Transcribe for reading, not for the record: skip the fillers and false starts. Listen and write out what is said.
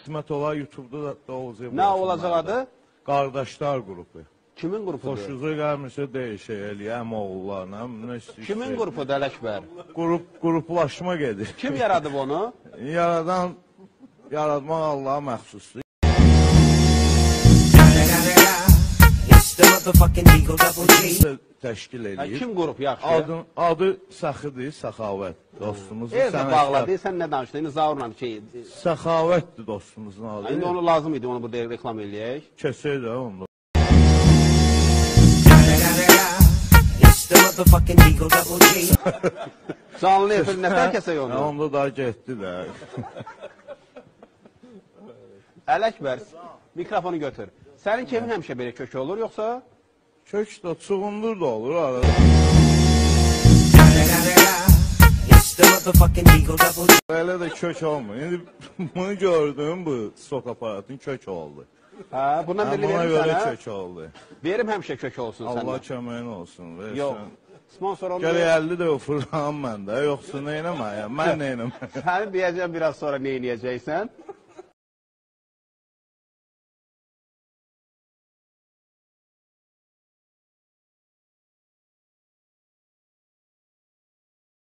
Hikmət olar YouTube'da da olacaq. Nə olacaq adı? Qardaşlar qrupu. Kimin qrupudur? Xoşunuza gəlmirsə dəyişək eləyəm oğullarla. Kimin qrupudur Ələkbər? Qruplaşma gedir. Kim yaradıb onu? Yaratmaq Allaha məxsusdur. Təşkil edir. Kim qrup yaxşı? Adı Səxidir, Səxavət. Dostumuzun Evdə bağladı, sən nə danışdın? Zaurla Səxavətdir dostumuzun adı. İndi onu lazım idi, onu burada reklam eləyək. Kəsək də onu. Canlı efir, nətər kəsək onu? Onda daha getdi də. Ələkbər, mikrofonu götür. Sənin keyfin həmişə belə kökü olur, yoxsa? Kök də, çuğundur da olur arada. Belə də kök olmur. İndi bunu gördüm, bu sok aparatın kök oldu. Hə, bundan birini Buna verim görə sənə. kök oldu. Verim həmişə kök olsun səndə. Allah köməyin olsun. Yox, sponsor onu... Gələ 50 də fırlanam məndə, yoxsa neynəməyəm, mən neynəməyəm. Sənin deyəcəm biraz sonra neynəyəcəksən.